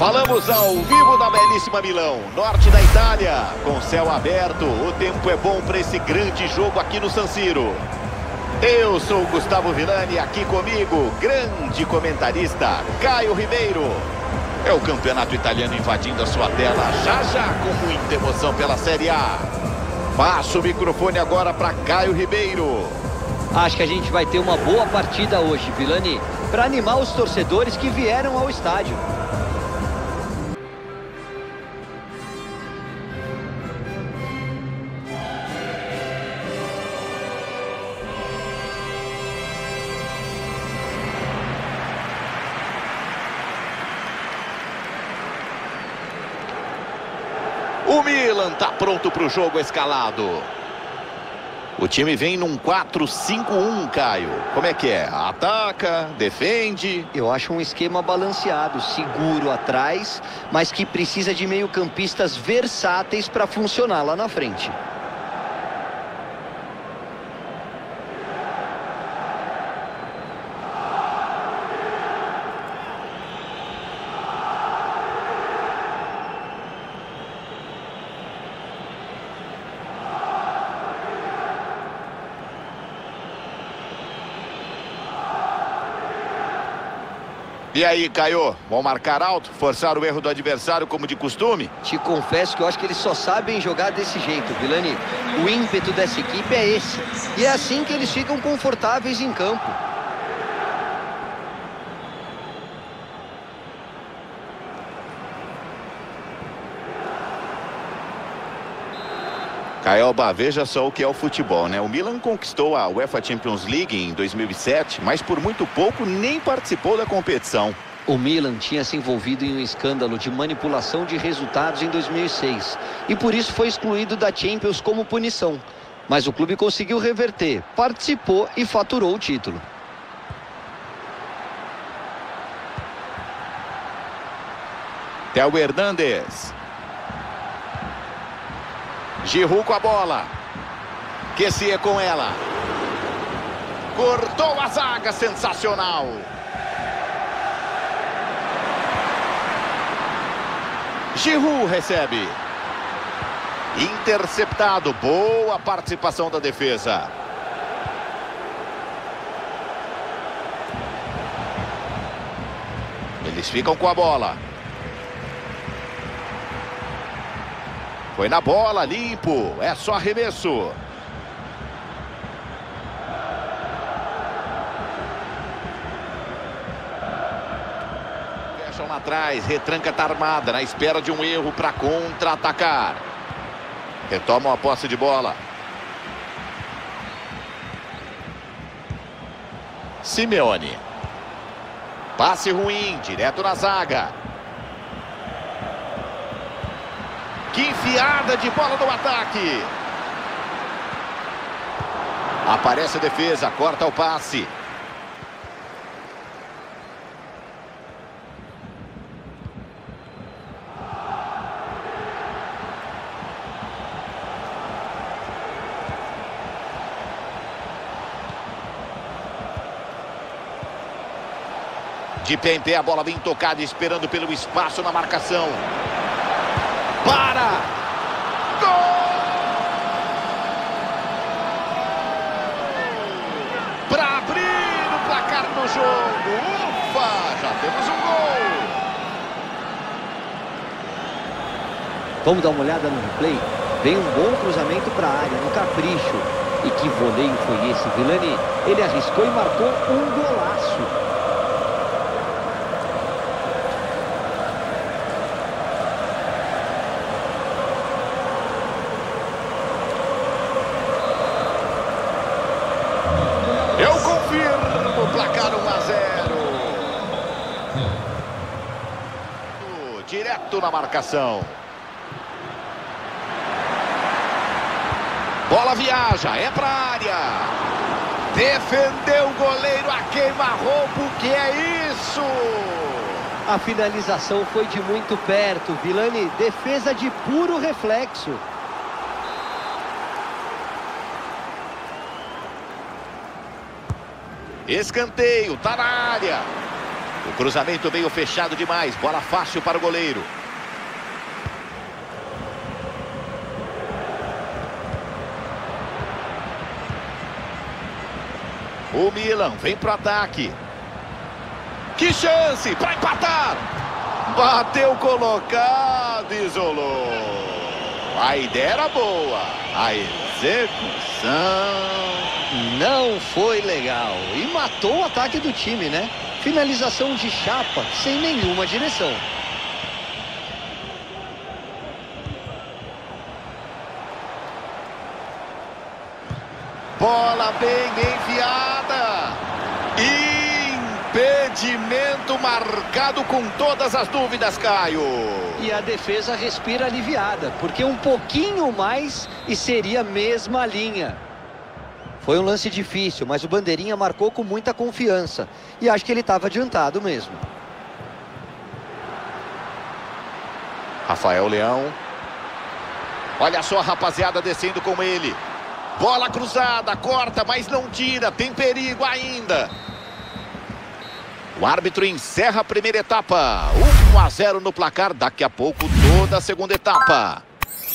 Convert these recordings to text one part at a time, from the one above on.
Falamos ao vivo da belíssima Milão, norte da Itália, com céu aberto. O tempo é bom para esse grande jogo aqui no San Siro. Eu sou o Gustavo Villani, aqui comigo, grande comentarista, Caio Ribeiro. É o campeonato italiano invadindo a sua tela, já com muita emoção pela Série A. Passo o microfone agora para Caio Ribeiro. Acho que a gente vai ter uma boa partida hoje, Villani, para animar os torcedores que vieram ao estádio. O Milan está pronto para o jogo escalado. O time vem num 4-5-1, Caio. Como é que é? Ataca, defende? Eu acho um esquema balanceado, seguro atrás, mas que precisa de meio-campistas versáteis para funcionar lá na frente. E aí, Caio? Vão marcar alto? Forçar o erro do adversário como de costume? Te confesso que eu acho que eles só sabem jogar desse jeito, Villani. O ímpeto dessa equipe é esse. E é assim que eles ficam confortáveis em campo. Caioba, veja só o que é o futebol, né? O Milan conquistou a UEFA Champions League em 2007, mas por muito pouco nem participou da competição. O Milan tinha se envolvido em um escândalo de manipulação de resultados em 2006 e por isso foi excluído da Champions como punição. Mas o clube conseguiu reverter, participou e faturou o título. Theo Hernandes. Giroud com a bola. Kessie com ela. Cortou a zaga, sensacional. Giroud recebe. Interceptado, boa participação da defesa. Eles ficam com a bola. Foi na bola, limpo. É só arremesso. Fecham lá atrás. Retranca tá armada. Na espera de um erro para contra-atacar. Retomam a posse de bola. Simeone. Passe ruim. Direto na zaga. Que enfiada de bola no ataque. Aparece a defesa, corta o passe. De pé em pé, a bola bem tocada, esperando pelo espaço na marcação. Para! Gol! Para abrir o placar no jogo. Ufa! Já temos um gol. Vamos dar uma olhada no replay? Vem um bom cruzamento para a área, no capricho. E que voleio foi esse, Villani? Ele arriscou e marcou um golaço. Eu confirmo o placar 1-0. Direto na marcação. Bola viaja, é pra área. Defendeu o goleiro a queima-roupa. O que é isso? A finalização foi de muito perto, Villani. Defesa de puro reflexo. Escanteio, tá na área. O cruzamento veio fechado demais. Bola fácil para o goleiro. O Milan vem pro ataque. Que chance para empatar. Bateu colocado, isolou. A ideia era boa. A execução não foi legal. E matou o ataque do time, né? Finalização de chapa sem nenhuma direção. Bola bem enviada. Impedimento marcado com todas as dúvidas, Caio. E a defesa respira aliviada, porque um pouquinho mais e seria a mesma linha. Foi um lance difícil, mas o Bandeirinha marcou com muita confiança. E acho que ele estava adiantado mesmo. Rafael Leão. Olha só a rapaziada descendo com ele. Bola cruzada, corta, mas não tira. Tem perigo ainda. O árbitro encerra a primeira etapa. 1-0 no placar. Daqui a pouco toda a segunda etapa.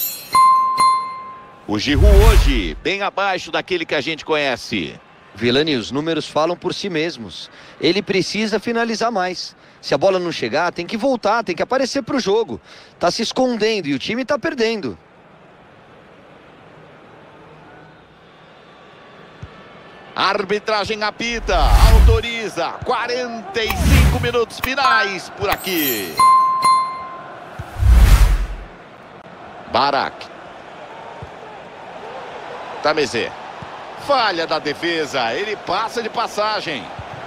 O Giroud hoje, bem abaixo daquele que a gente conhece. Vilani, os números falam por si mesmos. Ele precisa finalizar mais. Se a bola não chegar, tem que voltar, tem que aparecer para o jogo. Tá se escondendo e o time tá perdendo. Arbitragem apita, autoriza. 45 minutos finais por aqui. Barak. Tamezé. Falha da defesa, ele passa de passagem.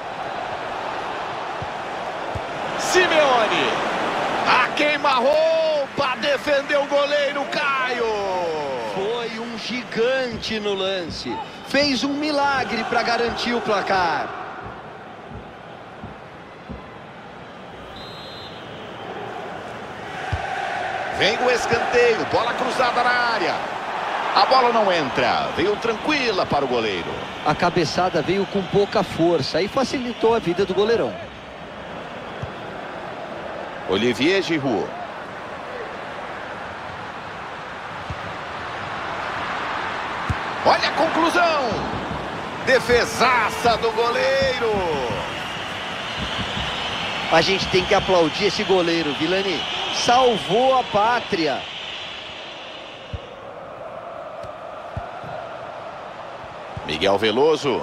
Simeone. A queima-roupa, defendeu o goleiro Caio. Foi um gigante no lance. Fez um milagre para garantir o placar. Vem o escanteio, bola cruzada na área. A bola não entra, veio tranquila para o goleiro. A cabeçada veio com pouca força e facilitou a vida do goleirão. Olivier Giroud. Olha a conclusão. Defesaça do goleiro. A gente tem que aplaudir esse goleiro, Vilani. Salvou a pátria. Miguel Veloso.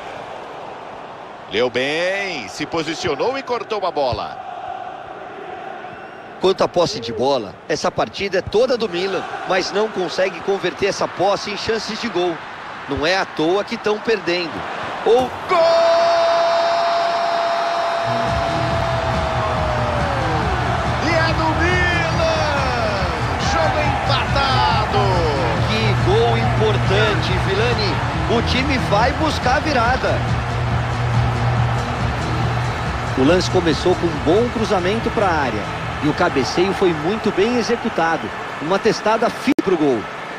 Leu bem, se posicionou e cortou a bola. Quanto à posse de bola, essa partida é toda do Milan, mas não consegue converter essa posse em chances de gol. Não é à toa que estão perdendo. Ou gol! E é do Milan! Jogo empatado! Que gol importante, Vilani. O time vai buscar a virada. O lance começou com um bom cruzamento para a área. E o cabeceio foi muito bem executado. Uma testada firme para o gol.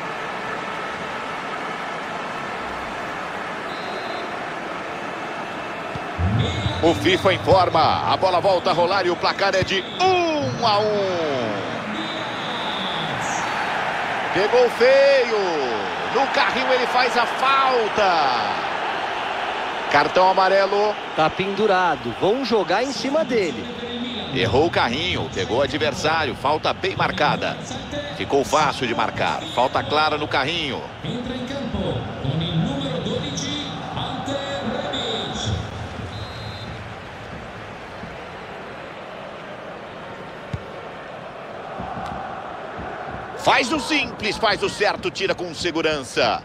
O FIFA informa. A bola volta a rolar e o placar é de 1-1. Pegou feio. No carrinho ele faz a falta. Cartão amarelo. Tá pendurado. Vão jogar em cima dele. Errou o carrinho, pegou o adversário, falta bem marcada. Ficou fácil de marcar, falta clara no carrinho. Entra em campo, com o número 12, Ante Rebic. Faz o simples, faz o certo, tira com segurança.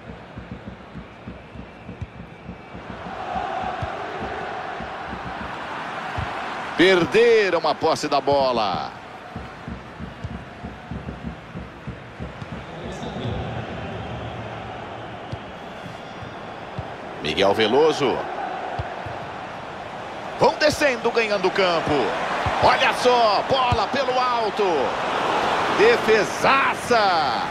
Perderam a posse da bola. Miguel Veloso. Vão descendo, ganhando o campo. Olha só, bola pelo alto. Defesaça.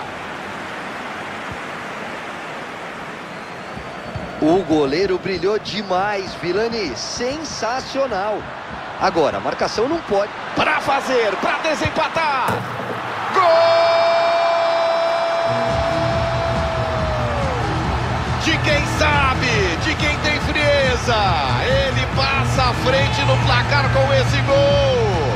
O goleiro brilhou demais, Vilani. Sensacional. Agora, a marcação não pode... Para fazer, para desempatar. Gol! De quem sabe, de quem tem frieza. Ele passa à frente no placar com esse gol.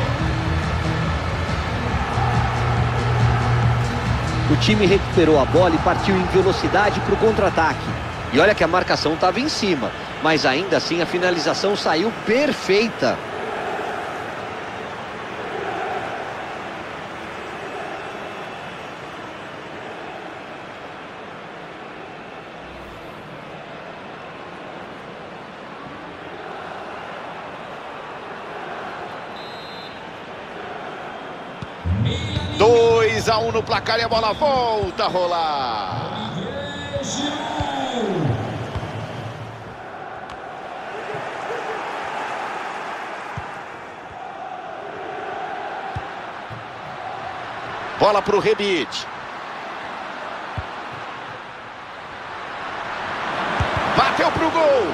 O time recuperou a bola e partiu em velocidade para o contra-ataque. E olha que a marcação estava em cima, mas ainda assim a finalização saiu perfeita. Dois a 1 no placar e a bola volta a rolar. Bola para o Rebic. Bateu para o gol.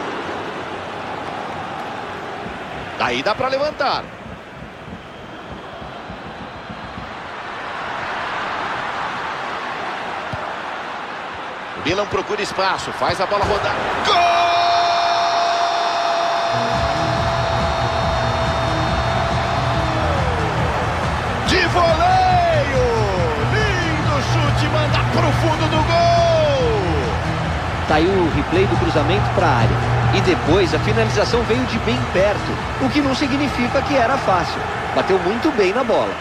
Daí dá para levantar. Milan procura espaço, faz a bola rodar. Gol! De voleio! Lindo chute, manda pro fundo do gol! Tá aí o replay do cruzamento para a área. E depois a finalização veio de bem perto, o que não significa que era fácil. Bateu muito bem na bola.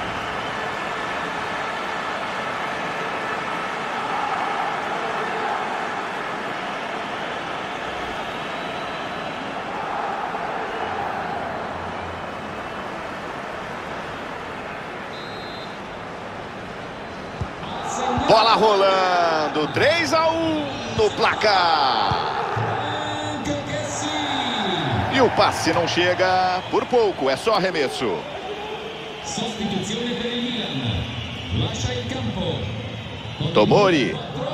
Bola rolando, 3 a 1 no placar. E o passe não chega por pouco, é só arremesso. Tomori.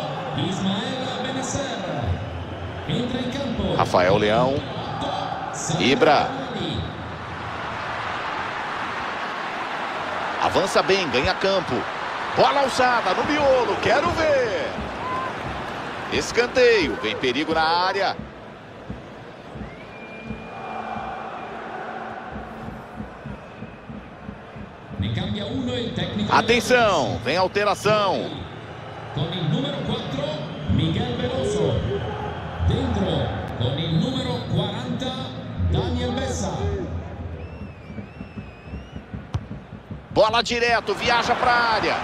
Rafael Leão. Ibra. Avança bem, ganha campo. Bola alçada no miolo, quero ver. Escanteio, vem perigo na área. Atenção, vem alteração. Com o número 4, Miguel Veloso. Dentro, com o número 40, Daniel Bessa. Bola direto, viaja para a área.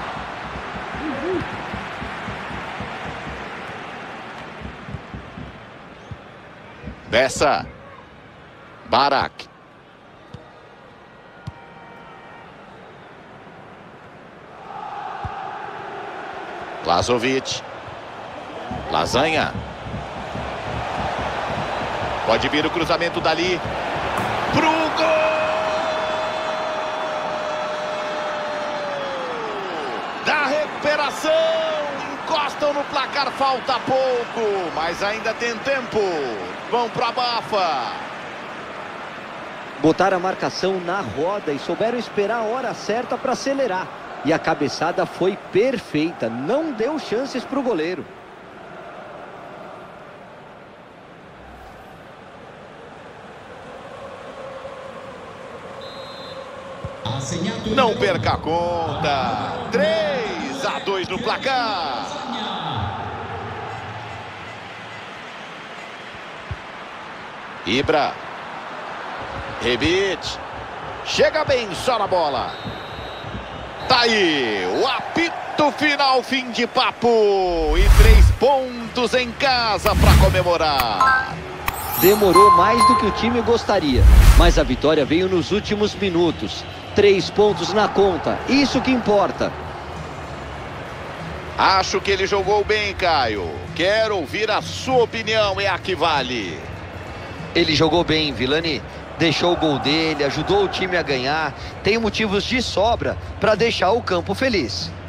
Bessa. Barak. Lazovic. Lasanha. Pode vir o cruzamento dali. Pro gol! Da recuperação. Encostam no placar, falta pouco. Mas ainda tem tempo. Vão pra bafa. Botaram a marcação na roda e souberam esperar a hora certa para acelerar. E a cabeçada foi perfeita, não deu chances para o goleiro. Não perca a conta. 3 a 2 no placar. Ibra. Rebic. Chega bem só na bola. Tá aí, o apito final, fim de papo. E 3 pontos em casa para comemorar. Demorou mais do que o time gostaria, mas a vitória veio nos últimos minutos. 3 pontos na conta, isso que importa. Acho que ele jogou bem, Caio. Quero ouvir a sua opinião, é a que vale. Ele jogou bem, Vilani. Deixou o gol dele, ajudou o time a ganhar. Tem motivos de sobra para deixar o campo feliz.